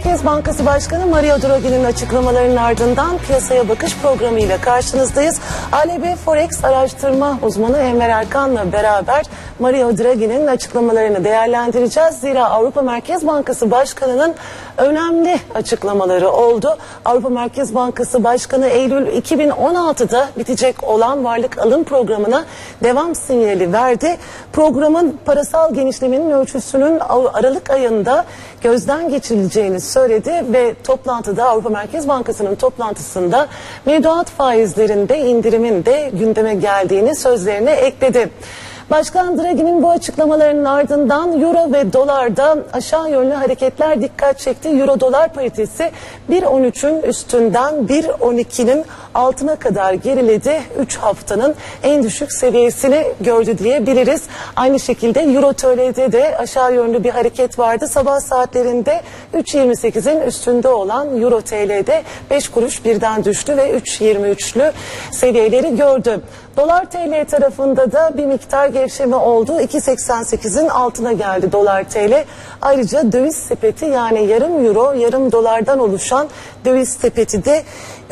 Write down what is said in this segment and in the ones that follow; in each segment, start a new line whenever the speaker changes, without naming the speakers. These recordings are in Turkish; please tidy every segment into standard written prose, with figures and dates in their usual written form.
Merkez Bankası Başkanı Mario Draghi'nin açıklamalarının ardından piyasaya bakış programıyla karşınızdayız. ALB Forex araştırma uzmanı Enver Erkan'la beraber Mario Draghi'nin açıklamalarını değerlendireceğiz. Zira Avrupa Merkez Bankası Başkanı'nın önemli açıklamaları oldu. Avrupa Merkez Bankası Başkanı Eylül 2016'da bitecek olan varlık alım programına devam sinyali verdi. Programın parasal genişlemenin ölçüsünün Aralık ayında gözden geçirileceğini söyledi ve toplantıda Avrupa Merkez Bankası'nın toplantısında mevduat faizlerinde indirimin de gündeme geldiğini sözlerine ekledi. Başkan Draghi'nin bu açıklamalarının ardından euro ve dolarda aşağı yönlü hareketler dikkat çekti. Euro dolar paritesi 1.13'ün üstünden 1.12'nin altına kadar geriledi. 3 haftanın en düşük seviyesini gördü diyebiliriz. Aynı şekilde euro TL'de de aşağı yönlü bir hareket vardı. Sabah saatlerinde 3.28'in üstünde olan euro TL'de 5 kuruş birden düştü ve 3.23'lü seviyeleri gördü. Dolar TL tarafında da bir miktar gevşeme oldu. 2.88'in altına geldi dolar TL. Ayrıca döviz sepeti yani yarım euro yarım dolardan oluşan döviz sepeti de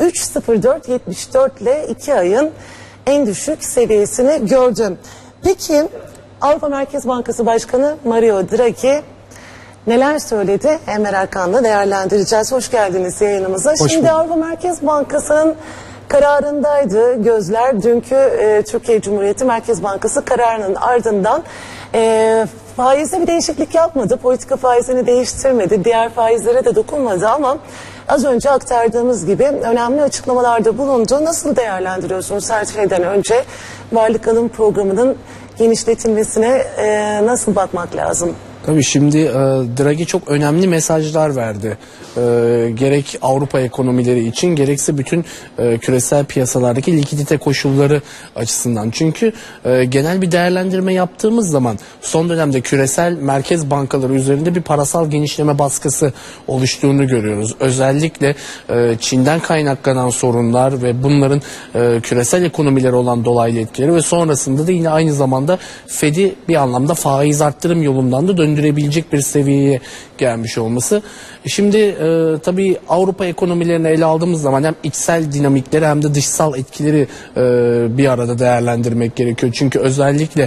3.0474 ile 2 ayın en düşük seviyesini gördü. Peki Avrupa Merkez Bankası Başkanı Mario Draghi neler söyledi? Enver Erkan'la değerlendireceğiz. Hoş geldiniz yayınımıza. Şimdi Avrupa Merkez Bankası'nın kararındaydı gözler. Dünkü Türkiye Cumhuriyeti Merkez Bankası kararının ardından faizde bir değişiklik yapmadı. Politika faizini değiştirmedi. Diğer faizlere de dokunmadı ama az önce aktardığımız gibi önemli açıklamalarda bulundu. Nasıl değerlendiriyorsunuz her şeyden önce varlık alım programının genişletilmesine nasıl bakmak lazım?
Tabii şimdi Draghi çok önemli mesajlar verdi. Gerek Avrupa ekonomileri için gerekse bütün küresel piyasalardaki likidite koşulları açısından. Çünkü genel bir değerlendirme yaptığımız zaman son dönemde küresel merkez bankaları üzerinde bir parasal genişleme baskısı oluştuğunu görüyoruz. Özellikle Çin'den kaynaklanan sorunlar ve bunların küresel ekonomilere olan dolaylı etkileri ve sonrasında da yine aynı zamanda Fed'i bir anlamda faiz arttırım yolundan da döndürebilecek bir seviyeye gelmiş olması. Şimdi tabii Avrupa ekonomilerini ele aldığımız zaman hem içsel dinamikleri hem de dışsal etkileri bir arada değerlendirmek gerekiyor. Çünkü özellikle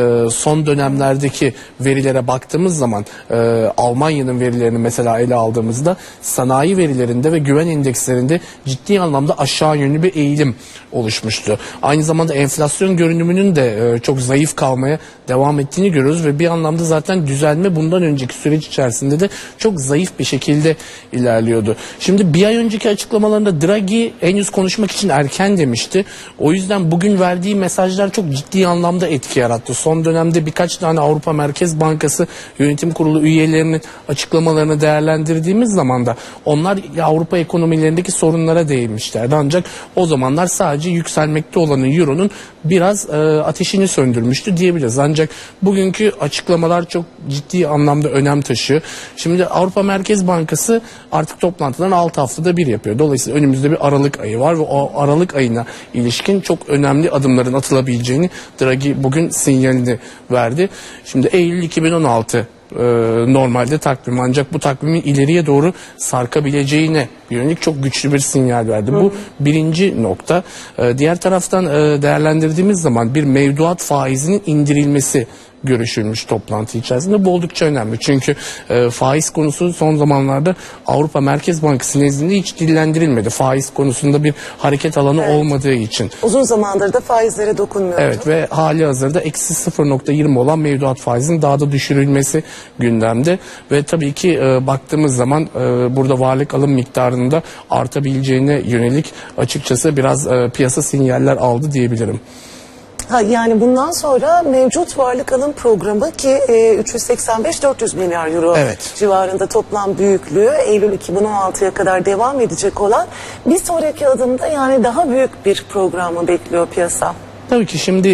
son dönemlerdeki verilere baktığımız zaman Almanya'nın verilerini mesela ele aldığımızda sanayi verilerinde ve güven endekslerinde ciddi anlamda aşağı yönlü bir eğilim oluşmuştu. Aynı zamanda enflasyon görünümünün de çok zayıf kalmaya devam ettiğini görüyoruz ve bir anlamda zaten düzelme bundan önceki süreç içerisinde de çok zayıf bir şekilde ilerliyordu. Şimdi bir ay önceki açıklamalarında Draghi henüz konuşmak için erken demişti. O yüzden bugün verdiği mesajlar çok ciddi anlamda etki yarattı. Son dönemde birkaç tane Avrupa Merkez Bankası Yönetim Kurulu üyelerinin açıklamalarını değerlendirdiğimiz zaman da onlar Avrupa ekonomilerindeki sorunlara değinmişlerdi. Ancak o zamanlar sadece yükselmekte olan Euro'nun biraz ateşini söndürmüştü diyebiliriz. Ancak bugünkü açıklamalar çok ciddi anlamda önem taşıyor. Şimdi Avrupa Merkez Bankası artık toplantılarını 6 haftada bir yapıyor. Dolayısıyla önümüzde bir Aralık ayı var ve o Aralık ayına ilişkin çok önemli adımların atılabileceğini Draghi bugün sinyalini verdi. Şimdi Eylül 2016 normalde takvim, ancak bu takvimin ileriye doğru sarkabileceğine yönelik çok güçlü bir sinyal verdi. Bu birinci nokta. Diğer taraftan değerlendirdiğimiz zaman bir mevduat faizinin indirilmesi görüşülmüş toplantı içerisinde. Bu oldukça önemli. Çünkü faiz konusu son zamanlarda Avrupa Merkez Bankası nezdinde hiç dillendirilmedi. Faiz konusunda bir hareket alanı olmadığı için.
Uzun zamandır da faizlere dokunmuyordu.
Evet ve hali hazırda eksi 0.20 olan mevduat faizinin daha da düşürülmesi gündemde. Ve tabii ki baktığımız zaman burada varlık alım miktarının da artabileceğine yönelik açıkçası biraz piyasa sinyaller aldı diyebilirim.
Yani bundan sonra mevcut varlık alım programı ki 385-400 milyar euro civarında toplam büyüklüğü Eylül 2016'ya kadar devam edecek olan bir sonraki adımda yani daha büyük bir programı bekliyor piyasa.
Tabii ki şimdi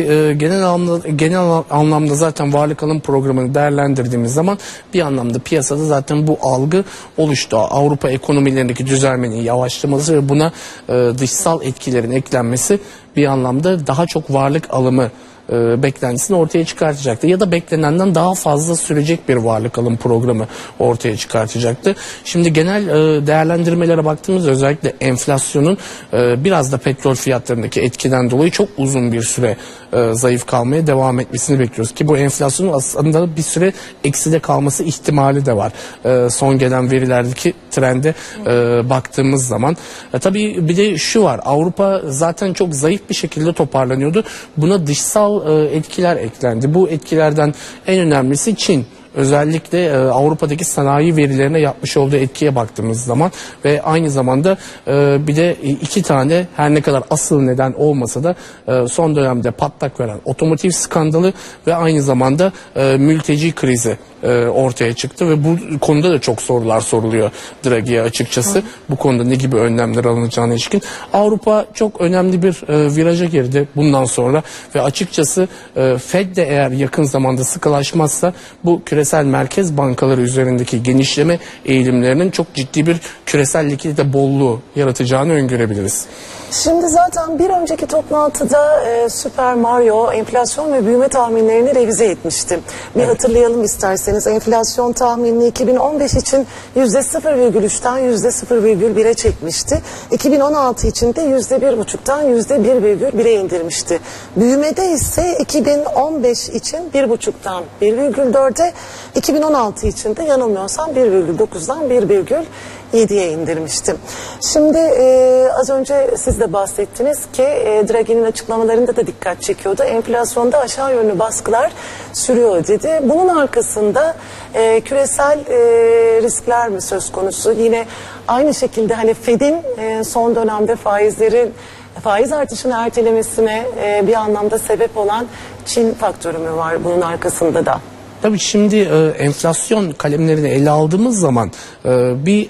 genel anlamda zaten varlık alım programını değerlendirdiğimiz zaman bir anlamda piyasada zaten bu algı oluştu. Avrupa ekonomilerindeki düzelmenin yavaşlaması ve buna dışsal etkilerin eklenmesi bir anlamda daha çok varlık alımı beklentisini ortaya çıkartacaktı. Ya da beklenenden daha fazla sürecek bir varlık alım programı ortaya çıkartacaktı. Şimdi genel değerlendirmelere baktığımızda özellikle enflasyonun biraz da petrol fiyatlarındaki etkiden dolayı çok uzun bir süre zayıf kalmaya devam etmesini bekliyoruz. Ki bu enflasyonun aslında bir süre ekside kalması ihtimali de var. Son gelen verilerdeki trende baktığımız zaman. Tabii bir de şu var. Avrupa zaten çok zayıf bir şekilde toparlanıyordu. Buna dışsal etkiler eklendi. Bu etkilerden en önemlisi Çin. Özellikle Avrupa'daki sanayi verilerine yapmış olduğu etkiye baktığımız zaman ve aynı zamanda bir de iki tane her ne kadar asıl neden olmasa da son dönemde patlak veren otomotiv skandalı ve aynı zamanda mülteci krizi ortaya çıktı ve bu konuda da çok sorular soruluyor Draghi'ye açıkçası. Bu konuda ne gibi önlemler alınacağına ilişkin. Avrupa çok önemli bir viraja girdi bundan sonra ve açıkçası Fed de eğer yakın zamanda sıkılaşmazsa bu küresel merkez bankaları üzerindeki genişleme eğilimlerinin çok ciddi bir küresel likidite bolluğu yaratacağını öngörebiliriz.
Şimdi zaten bir önceki toplantıda Süper Mario enflasyon ve büyüme tahminlerini revize etmişti. Bir hatırlayalım isterseniz. Enflasyon tahminini 2015 için %0,3'ten %0,1'e çekmişti. 2016 için de %1,5'tan %1,1'e indirmişti. Büyümede ise 2015 için 1,5'tan 1,4'e, 2016 için de yanılmıyorsam 1,9'dan 1,7'ye indirmiştim. Şimdi az önce siz de bahsettiniz ki Draghi'nin açıklamalarında da dikkat çekiyordu. Enflasyonda aşağı yönlü baskılar sürüyor dedi. Bunun arkasında küresel riskler mi söz konusu? Yine aynı şekilde hani Fed'in son dönemde faiz artışını ertelemesine bir anlamda sebep olan Çin faktörü mü var bunun arkasında da?
Tabii şimdi enflasyon kalemlerini ele aldığımız zaman bir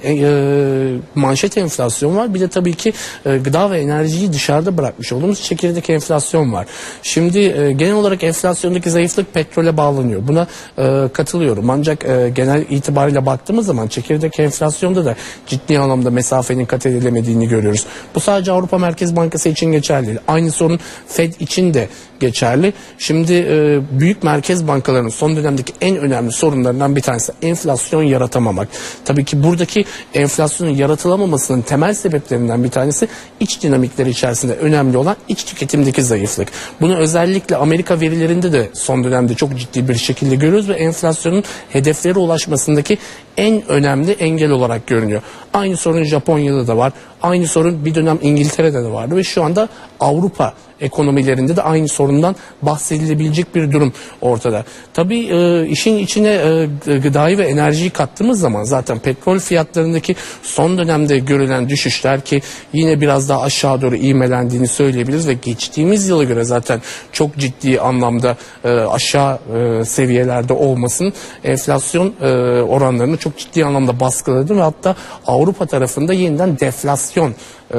manşet enflasyon var. Bir de tabii ki gıda ve enerjiyi dışarıda bırakmış olduğumuz çekirdek enflasyon var. Şimdi genel olarak enflasyondaki zayıflık petrole bağlanıyor. Buna katılıyorum. Ancak genel itibariyle baktığımız zaman çekirdek enflasyonda da ciddi anlamda mesafenin kat edilemediğini görüyoruz. Bu sadece Avrupa Merkez Bankası için geçerli değil. Aynı sorun Fed için de geçerli. Şimdi büyük merkez bankalarının son dönemdeki en önemli sorunlarından bir tanesi enflasyon yaratamamak. Tabii ki buradaki enflasyonun yaratılamamasının temel sebeplerinden bir tanesi iç dinamikleri içerisinde önemli olan iç tüketimdeki zayıflık. Bunu özellikle Amerika verilerinde de son dönemde çok ciddi bir şekilde görüyoruz ve enflasyonun hedeflere ulaşmasındaki en önemli engel olarak görünüyor. Aynı sorun Japonya'da da var. Aynı sorun bir dönem İngiltere'de de vardı ve şu anda Avrupa ekonomilerinde de aynı sorundan bahsedilebilecek bir durum ortada. Tabii işin içine gıdayı ve enerjiyi kattığımız zaman zaten petrol fiyatlarındaki son dönemde görülen düşüşler ki yine biraz daha aşağı doğru ivmelendiğini söyleyebiliriz ve geçtiğimiz yıla göre zaten çok ciddi anlamda aşağı seviyelerde olmasının enflasyon oranlarını çok ciddi anlamda baskıladı ve hatta Avrupa tarafında yeniden deflasyon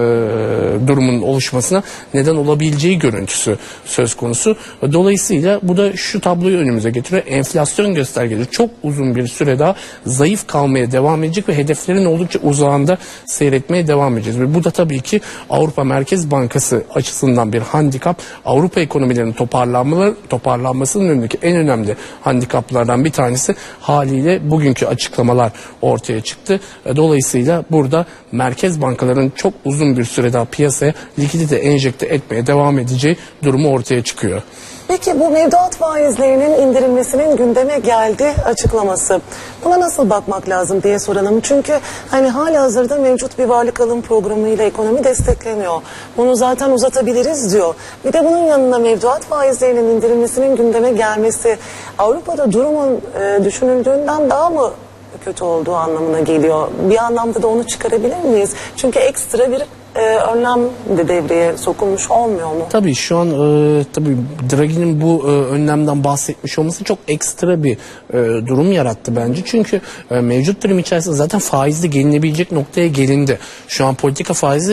durumunun oluşmasına neden olabileceği görüntüsü söz konusu. Dolayısıyla bu da şu tabloyu önümüze getiriyor. Enflasyon göstergeleri çok uzun bir süre daha zayıf kalmaya devam edecek ve hedeflerin oldukça uzağında seyretmeye devam edeceğiz. Ve bu da tabii ki Avrupa Merkez Bankası açısından bir handikap. Avrupa ekonomilerinin toparlanmasının önündeki en önemli handikaplardan bir tanesi haliyle bugünkü açıklamalar ortaya çıktı. Dolayısıyla burada merkez bankalarının çok uzun bir süre daha piyasaya likidite enjekte etmeye devam edeceği durumu ortaya çıkıyor.
Peki bu mevduat faizlerinin indirilmesinin gündeme geldi açıklaması. Buna nasıl bakmak lazım diye soralım. Çünkü hani halihazırda mevcut bir varlık alım programıyla ekonomi destekleniyor. Bunu zaten uzatabiliriz diyor. Bir de bunun yanına mevduat faizlerinin indirilmesinin gündeme gelmesi Avrupa'da durumun düşünüldüğünden daha mı kötü olduğu anlamına geliyor? Bir anlamda da onu çıkarabilir miyiz? Çünkü ekstra bir önlem de devreye sokulmuş olmuyor mu?
Tabii şu an tabii Draghi'nin bu önlemden bahsetmiş olması çok ekstra bir durum yarattı bence. Çünkü mevcut durum içerisinde zaten faizde gelinebilecek noktaya gelindi. Şu an politika faizi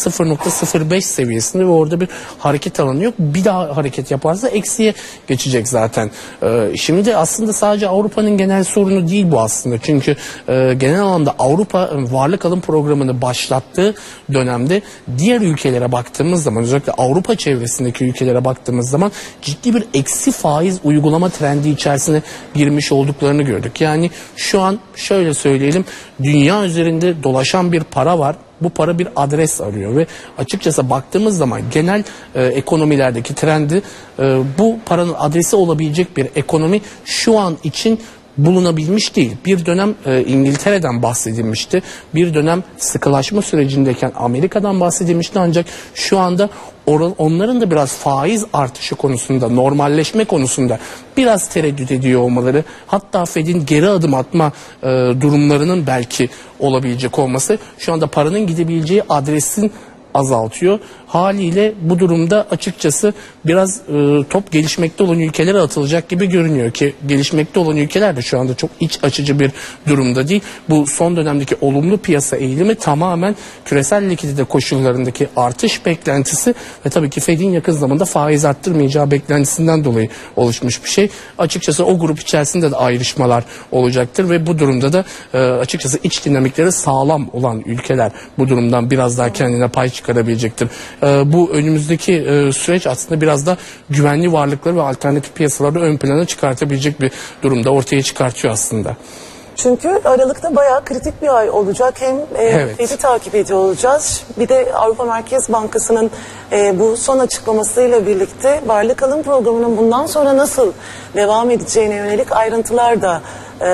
%0,05 seviyesinde ve orada bir hareket alanı yok. Bir daha hareket yaparsa eksiye geçecek zaten. Şimdi aslında sadece Avrupa'nın genel sorunu değil bu aslında. Çünkü genel anlamda Avrupa varlık alım programını başlattığı dönemde de diğer ülkelere baktığımız zaman, özellikle Avrupa çevresindeki ülkelere baktığımız zaman ciddi bir eksi faiz uygulama trendi içerisine girmiş olduklarını gördük. Yani şu an şöyle söyleyelim, dünya üzerinde dolaşan bir para var. Bu para bir adres arıyor ve açıkçası baktığımız zaman genel ekonomilerdeki trendi, bu paranın adresi olabilecek bir ekonomi şu an için bulunabilmiş değil. Bir dönem İngiltere'den bahsedilmişti. Bir dönem sıkılaşma sürecindeyken Amerika'dan bahsedilmişti, ancak şu anda onların da biraz faiz artışı konusunda, normalleşme konusunda biraz tereddüt ediyor olmaları, hatta Fed'in geri adım atma durumlarının belki olabilecek olması şu anda paranın gidebileceği adresin azaltıyor. Haliyle bu durumda açıkçası biraz top gelişmekte olan ülkelere atılacak gibi görünüyor ki gelişmekte olan ülkeler de şu anda çok iç açıcı bir durumda değil. Bu son dönemdeki olumlu piyasa eğilimi tamamen küresel likidite koşullarındaki artış beklentisi ve tabii ki Fed'in yakın zamanda faiz arttırmayacağı beklentisinden dolayı oluşmuş bir şey. Açıkçası o grup içerisinde de ayrışmalar olacaktır ve bu durumda da açıkçası iç dinamikleri sağlam olan ülkeler bu durumdan biraz daha kendine pay çıkarabilecektir. Bu önümüzdeki süreç aslında biraz da güvenli varlıkları ve alternatif piyasaları ön plana çıkartabilecek bir durumda ortaya çıkartıyor aslında.
Çünkü Aralık'ta bayağı kritik bir ay olacak. Hem
Evet.
Fed'i takip ediyor olacağız. Bir de Avrupa Merkez Bankası'nın bu son açıklamasıyla birlikte varlık alım programının bundan sonra nasıl devam edeceğine yönelik ayrıntılar da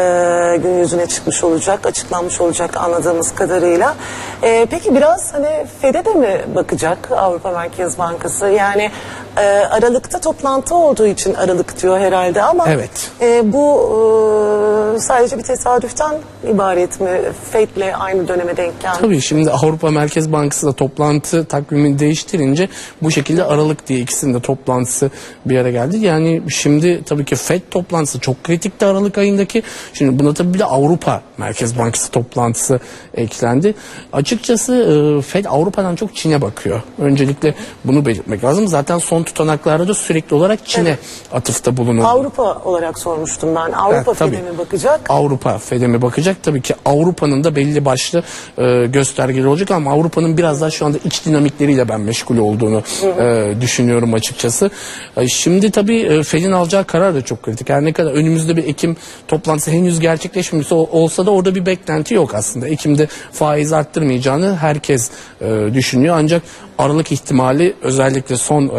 gün yüzüne çıkmış olacak, açıklanmış olacak anladığımız kadarıyla. Peki biraz hani Fed'e de mi bakacak Avrupa Merkez Bankası? Yani Aralık'ta toplantı olduğu için Aralık diyor herhalde ama
Evet.
bu sadece bir tesadüften ibaret mi? Fed'le aynı döneme denk geldi.
Tabii şimdi Avrupa Merkez Bankası da toplantı takvimini değiştirince bu şekilde Aralık diye ikisinin de toplantısı bir araya geldi. Yani şimdi tabii ki Fed toplantısı çok kritikti Aralık ayındaki. Şimdi buna tabii bir de Avrupa Merkez Bankası toplantısı eklendi. Açıkçası Fed Avrupa'dan çok Çin'e bakıyor. Öncelikle bunu belirtmek lazım. Zaten son tutanaklarda da sürekli olarak Çin'e atıfta bulunuldu.
Avrupa olarak sormuştum ben. Avrupa
Evet, tabii.
Fed'e mi bakacak?
Avrupa Fed'e mi bakacak? Tabii ki Avrupa'nın da belli başlı göstergeleri olacak ama Avrupa'nın biraz daha şu anda iç dinamikleriyle ben meşgul olduğunu düşünüyorum açıkçası. Şimdi tabii Fed'in alacağı karar da çok kritik. Her ne kadar önümüzde bir Ekim toplantısı henüz gerçekleşmemiş olsa da orada bir beklenti yok aslında. Ekim'de faiz arttırmayacağını herkes düşünüyor. Ancak Aralık ihtimali özellikle son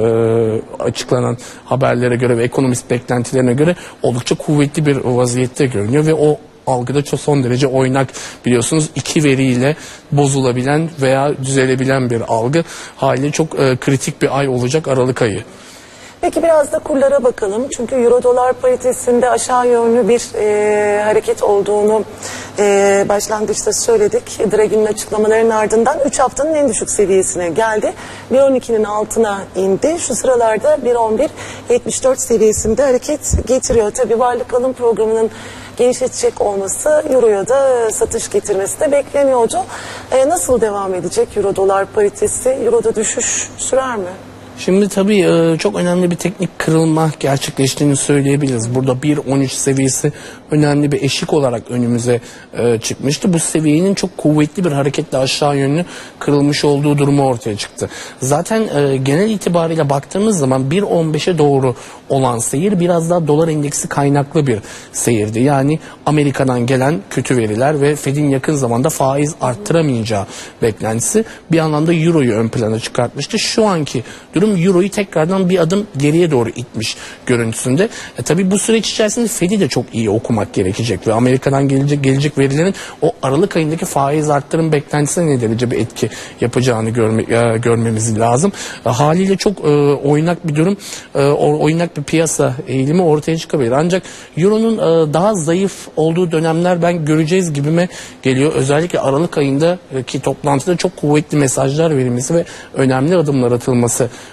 açıklanan haberlere göre ve ekonomist beklentilerine göre oldukça kuvvetli bir vaziyette görünüyor ve o algıda çok son derece oynak, biliyorsunuz iki veriyle bozulabilen veya düzelebilen bir algı. Haliyle çok kritik bir ay olacak Aralık ayı.
Peki biraz da kurlara bakalım. Çünkü Euro dolar paritesinde aşağı yönlü bir hareket olduğunu başlangıçta söyledik. Draghi'nin açıklamalarının ardından 3 haftanın en düşük seviyesine geldi. 1.12'nin altına indi. Şu sıralarda 1.11.74 seviyesinde hareket getiriyor. Tabii varlık alım programının genişletecek olması Euro'ya da satış getirmesi de bekleniyordu. Nasıl devam edecek Euro dolar paritesi? Euro'da düşüş sürer mi?
Şimdi tabii çok önemli bir teknik kırılma gerçekleştiğini söyleyebiliriz. Burada 1.13 seviyesi önemli bir eşik olarak önümüze çıkmıştı. Bu seviyenin çok kuvvetli bir hareketle aşağı yönlü kırılmış olduğu durumu ortaya çıktı. Zaten genel itibariyle baktığımız zaman 1.15'e doğru olan seyir biraz daha dolar endeksi kaynaklı bir seyirdi. Yani Amerika'dan gelen kötü veriler ve Fed'in yakın zamanda faiz arttıramayacağı beklentisi bir anlamda Euro'yu ön plana çıkartmıştı. Şu anki durum Euro'yu tekrardan bir adım geriye doğru itmiş görüntüsünde. Tabii bu süreç içerisinde Fed'i de çok iyi okumak gerekecek ve Amerika'dan gelecek verilerin o Aralık ayındaki faiz arttırım beklentisine ne derece bir etki yapacağını görmemiz lazım. Haliyle çok oynak bir durum, oynak bir piyasa eğilimi ortaya çıkabilir. Ancak Euro'nun daha zayıf olduğu dönemler ben göreceğiz gibime geliyor. Özellikle Aralık ayındaki toplantıda çok kuvvetli mesajlar verilmesi ve önemli adımlar atılması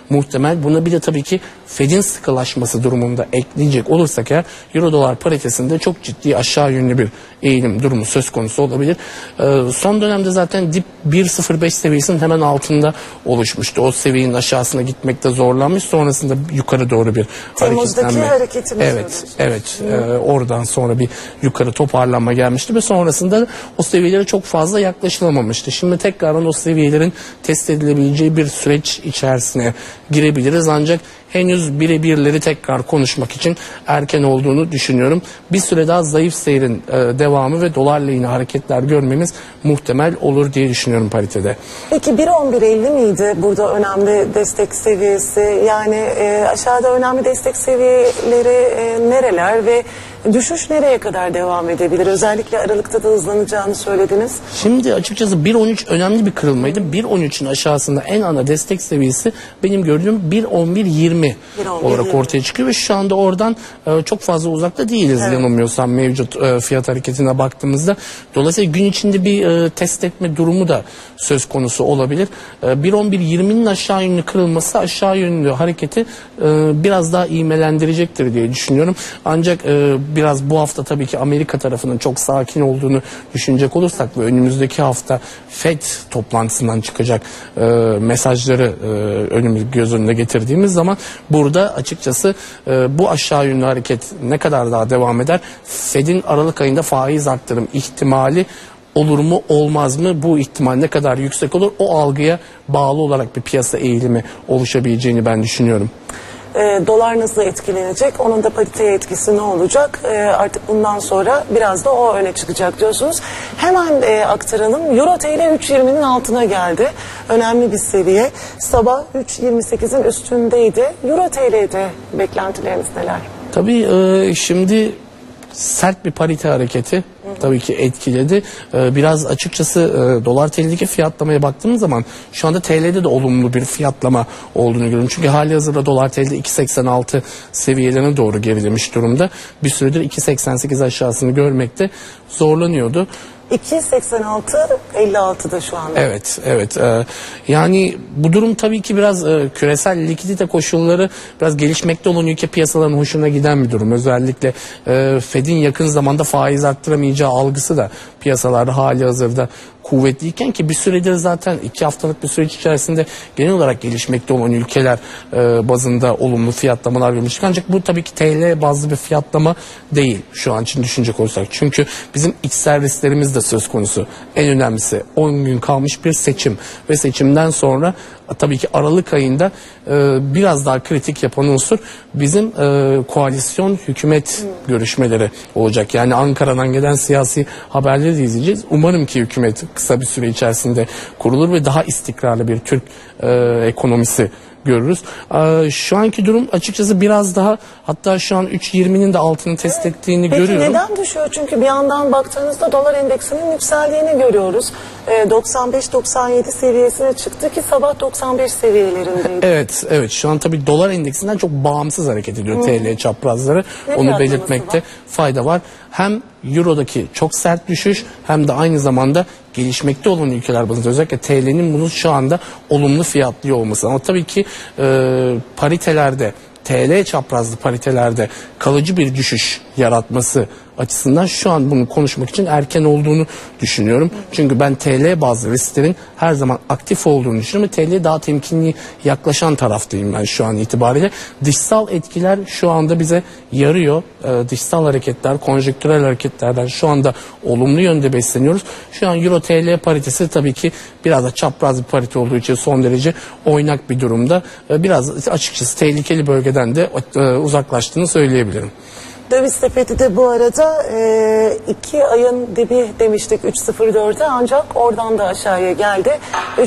muhtemel. Buna bir de tabii ki Fed'in sıkılaşması durumunda ekleyecek olursak eğer Euro dolar paritesinde çok ciddi aşağı yönlü bir eğilim durumu söz konusu olabilir. Son dönemde zaten dip 1.05 seviyesinin hemen altında oluşmuştu. O seviyenin aşağısına gitmekte zorlanmış. Sonrasında yukarı doğru bir
Temmuz'daki hareketimiz.
Evet. Oradan sonra bir yukarı toparlanma gelmişti ve sonrasında o seviyelere çok fazla yaklaşılamamıştı. Şimdi tekrardan o seviyelerin test edilebileceği bir süreç içerisine girebiliriz. Ancak henüz birebirleri tekrar konuşmak için erken olduğunu düşünüyorum. Bir süre daha zayıf seyrin devamı ve dolar lehine hareketler görmemiz muhtemel olur diye düşünüyorum paritede.
Peki 1.11.50 miydi burada önemli destek seviyesi? Yani aşağıda önemli destek seviyeleri nereler ve düşüş nereye kadar devam edebilir? Özellikle Aralık'ta da hızlanacağını söylediniz.
Şimdi açıkçası 1.13 önemli bir kırılmaydı. 1.13'ün aşağısında en ana destek seviyesi benim gördüğüm 1.11.20 olarak ortaya çıkıyor ve şu anda oradan çok fazla uzakta değiliz yanılmıyorsam mevcut fiyat hareketine baktığımızda. Dolayısıyla gün içinde bir test etme durumu da söz konusu olabilir. 1.11.20'nin aşağı yönlü kırılması aşağı yönlü hareketi biraz daha ivmelendirecektir diye düşünüyorum. Ancak biraz bu hafta tabii ki Amerika tarafının çok sakin olduğunu düşünecek olursak ve önümüzdeki hafta FED toplantısından çıkacak mesajları göz önüne getirdiğimiz zaman burada açıkçası bu aşağı yönlü hareket ne kadar daha devam eder? FED'in Aralık ayında faiz arttırım ihtimali olur mu olmaz mı? Bu ihtimal ne kadar yüksek olur? O algıya bağlı olarak bir piyasa eğilimi oluşabileceğini ben düşünüyorum.
Dolar nasıl etkilenecek? Onun da pariteye etkisi ne olacak? Artık bundan sonra biraz da o öne çıkacak diyorsunuz. Hemen aktaralım. Euro TL 3.20'nin altına geldi. Önemli bir seviye. Sabah 3.28'in üstündeydi. Euro TL'de beklentileriniz neler?
Tabii şimdi sert bir parite hareketi tabii ki etkiledi. Biraz açıkçası dolar TL'deki fiyatlamaya baktığımız zaman şu anda TL'de de olumlu bir fiyatlama olduğunu görüyorum. Çünkü hali hazırda dolar TL'de 2.86 seviyelerine doğru gerilemiş durumda. Bir süredir 2.88 aşağısını görmekte zorlanıyordu.
2.86-56'da şu anda.
Evet. Yani bu durum tabii ki biraz küresel likidite koşulları biraz gelişmekte olan ülke piyasalarının hoşuna giden bir durum. Özellikle Fed'in yakın zamanda faiz arttıramayacağı algısı da piyasalarda hali hazırda kuvvetliyken ki bir süredir zaten 2 haftalık bir süreç içerisinde genel olarak gelişmekte olan ülkeler bazında olumlu fiyatlamalar görmüştük. Ancak bu tabii ki TL bazlı bir fiyatlama değil şu an için düşünecek olursak. Çünkü bizim iç servislerimiz de söz konusu. En önemlisi 10 gün kalmış bir seçim ve seçimden sonra tabii ki Aralık ayında biraz daha kritik yapan unsur bizim koalisyon hükümet görüşmeleri olacak. Yani Ankara'dan gelen siyasi haberleri de izleyeceğiz. Umarım ki hükümet kısa bir süre içerisinde kurulur ve daha istikrarlı bir Türk ekonomisi görürüz. Şu anki durum açıkçası biraz daha hatta şu an 3.20'nin de altını test ettiğini görüyorum.
Peki neden düşüyor? Çünkü bir yandan baktığınızda dolar endeksinin yükseldiğini görüyoruz. 95-97 seviyesine çıktı ki sabah 95 seviyelerindeydi.
Evet. Şu an tabii dolar endeksinden çok bağımsız hareket ediyor TL çaprazları. Onu belirtmekte fayda var. Hem Euro'daki çok sert düşüş hem de aynı zamanda gelişmekte olan ülkeler bazında özellikle TL'nin bunu şu anda olumlu fiyatlıyor olması. Ama tabii ki paritelerde TL çaprazlı paritelerde kalıcı bir düşüş yaratması açısından şu an bunu konuşmak için erken olduğunu düşünüyorum. Çünkü ben TL bazlı risklerin her zaman aktif olduğunu düşünüyorum ve TL'ye daha temkinli yaklaşan taraftayım ben şu an itibariyle. Dışsal etkiler şu anda bize yarıyor. Dışsal hareketler, konjektürel hareketlerden şu anda olumlu yönde besleniyoruz. Şu an Euro TL paritesi tabii ki biraz da çapraz bir parite olduğu için son derece oynak bir durumda. Biraz açıkçası tehlikeli bölgeden de uzaklaştığını söyleyebilirim.
Döviz sepeti de bu arada 2 ayın dibi demiştik 3.04'e ancak oradan da aşağıya geldi.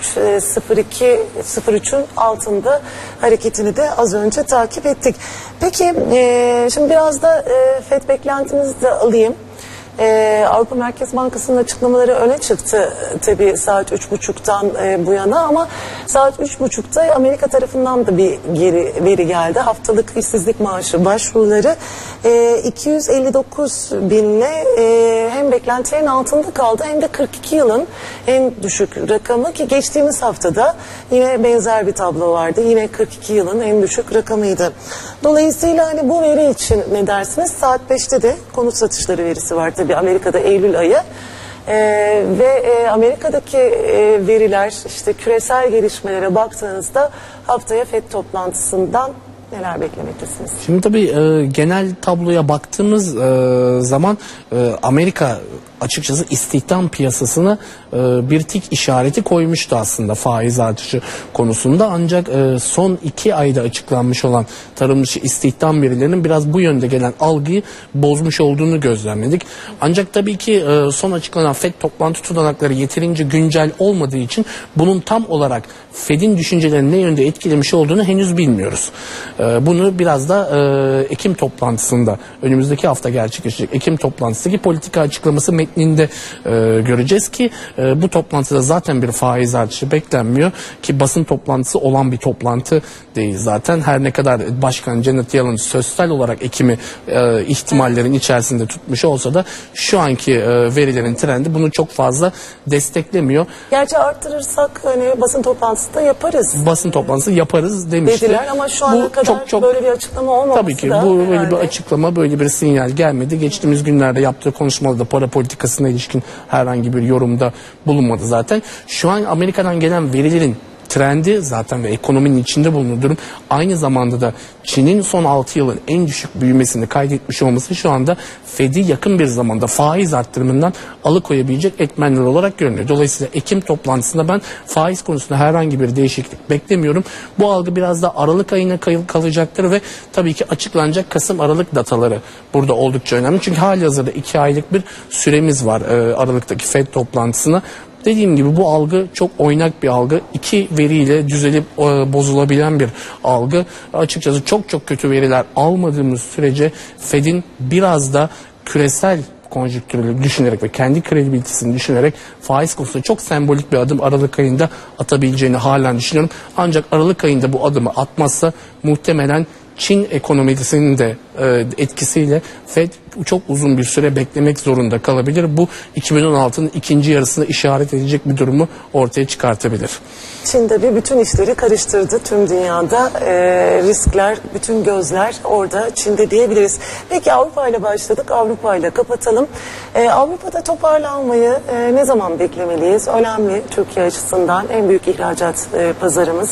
3.03'ün altında hareketini de az önce takip ettik. Peki şimdi biraz da FED beklentinizi de alayım. Avrupa Merkez Bankası'nın açıklamaları öne çıktı tabii saat 3.30'dan bu yana, ama saat 3.30'da Amerika tarafından da bir geri veri geldi. Haftalık işsizlik maaşı başvuruları 259 binle hem beklentilerin altında kaldı hem de 42 yılın en düşük rakamı, ki geçtiğimiz haftada yine benzer bir tablo vardı. Yine 42 yılın en düşük rakamıydı. Dolayısıyla hani bu veri için ne dersiniz? Saat 5'te de konut satışları verisi var tabii Amerika'da, Eylül ayı. Amerika'daki veriler, işte küresel gelişmelere baktığınızda haftaya FED toplantısından neler beklemektesiniz?
Şimdi tabii genel tabloya baktığımız zaman Amerika açıkçası istihdam piyasasına bir tik işareti koymuştu aslında faiz artışı konusunda, ancak son 2 ayda açıklanmış olan tarım dışı istihdam verilerinin biraz bu yönde gelen algıyı bozmuş olduğunu gözlemledik. Ancak tabii ki son açıklanan FED toplantı tutanakları yeterince güncel olmadığı için bunun tam olarak FED'in düşüncelerini ne yönde etkilemiş olduğunu henüz bilmiyoruz. Bunu biraz da Ekim toplantısında, önümüzdeki hafta gerçekleşecek Ekim toplantısındaki politika açıklaması metninde göreceğiz ki bu toplantıda zaten bir faiz artışı beklenmiyor, ki basın toplantısı olan bir toplantı değil zaten. Her ne kadar Başkan Janet Yellen sözsel olarak Ekim'i ihtimallerin içerisinde tutmuş olsa da şu anki verilerin trendi bunu çok fazla desteklemiyor.
Gerçi arttırırsak hani basın toplantısı da yaparız.
Basın toplantısı yaparız demişti.
Dediler ama şu ana kadar böyle bir açıklama olmaması
tabii ki
da
bu böyle
herhalde
bir açıklama, böyle bir sinyal gelmedi. Geçtiğimiz günlerde yaptığı konuşmada para politikasına ilişkin herhangi bir yorumda bulunmadı zaten. Şu an Amerika'dan gelen verilerin trendi zaten ve ekonominin içinde bulunduğu durum, aynı zamanda da Çin'in son 6 yılın en düşük büyümesini kaydetmiş olması şu anda Fed'i yakın bir zamanda faiz arttırımından alıkoyabilecek etmenler olarak görünüyor. Dolayısıyla Ekim toplantısında ben faiz konusunda herhangi bir değişiklik beklemiyorum. Bu algı biraz da Aralık ayına kalacaktır ve tabii ki açıklanacak Kasım-Aralık dataları burada oldukça önemli. Çünkü halihazırda 2 aylık bir süremiz var Aralık'taki Fed toplantısına. Dediğim gibi bu algı çok oynak bir algı. 2 veriyle düzelip bozulabilen bir algı. Açıkçası çok kötü veriler almadığımız sürece Fed'in biraz da küresel konjüktürleri düşünerek ve kendi kredibilitesini düşünerek faiz konusunda çok sembolik bir adım Aralık ayında atabileceğini halen düşünüyorum. Ancak Aralık ayında bu adımı atmazsa muhtemelen Çin ekonomisinin de etkisiyle Fed çok uzun bir süre beklemek zorunda kalabilir. Bu 2016'nın ikinci yarısını işaret edecek bir durumu ortaya çıkartabilir.
Çin tabii bütün işleri karıştırdı tüm dünyada. Riskler, bütün gözler orada, Çin'de diyebiliriz. Peki Avrupa ile başladık, Avrupa ile kapatalım. Avrupa'da toparlanmayı ne zaman beklemeliyiz? Önemli, Türkiye açısından en büyük ihracat pazarımız.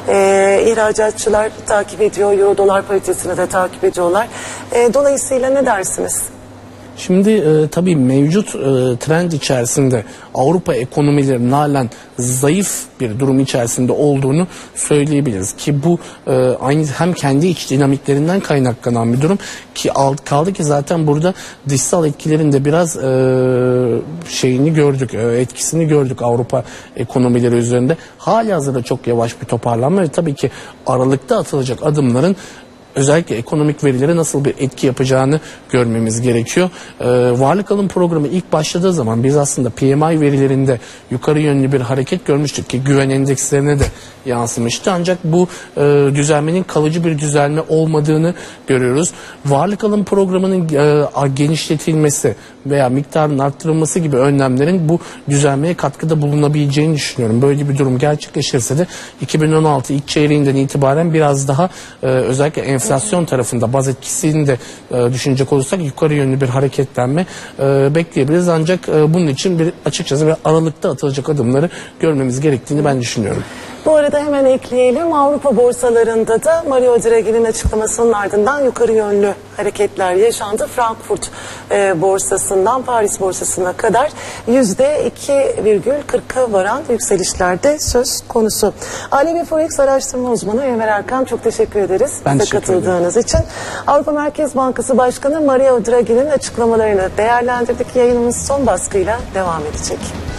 İhracatçılar takip ediyor, euro dolar paritesini de takip ediyorlar. Dolayısıyla ne dersiniz?
Şimdi tabii mevcut trend içerisinde Avrupa ekonomilerinin halen zayıf bir durum içerisinde olduğunu söyleyebiliriz ki bu aynı hem kendi iç dinamiklerinden kaynaklanan bir durum ki kaldı ki zaten burada dışsal etkilerin de biraz şeyini gördük, etkisini gördük Avrupa ekonomileri üzerinde. Halihazırda çok yavaş bir toparlanma ve tabii ki Aralık'ta atılacak adımların özellikle ekonomik verilere nasıl bir etki yapacağını görmemiz gerekiyor. Varlık alım programı ilk başladığı zaman biz aslında PMI verilerinde yukarı yönlü bir hareket görmüştük ki güven endekslerine de yansımıştı. Ancak bu düzelmenin kalıcı bir düzelme olmadığını görüyoruz. Varlık alım programının genişletilmesi veya miktarın arttırılması gibi önlemlerin bu düzelmeye katkıda bulunabileceğini düşünüyorum. Böyle bir durum gerçekleşirse de 2016 ilk çeyreğinden itibaren biraz daha özellikle enflasyon tarafında baz etkisini de düşünecek olursak yukarı yönlü bir hareketlenme bekleyebiliriz. Ancak bunun için bir açıkçası ve Aralık'ta atılacak adımları görmemiz gerektiğini ben düşünüyorum.
Bu arada hemen ekleyelim, Avrupa borsalarında da Mario Draghi'nin açıklamasının ardından yukarı yönlü hareketler yaşandı. Frankfurt borsasından Paris borsasına kadar %2,40'a varan yükselişlerde söz konusu. Alevi Forex araştırma uzmanı Enver Erkan, çok teşekkür ederiz bize katıldığınız için. Avrupa Merkez Bankası Başkanı Mario Draghi'nin açıklamalarını değerlendirdik. Yayınımız son baskıyla devam edecek.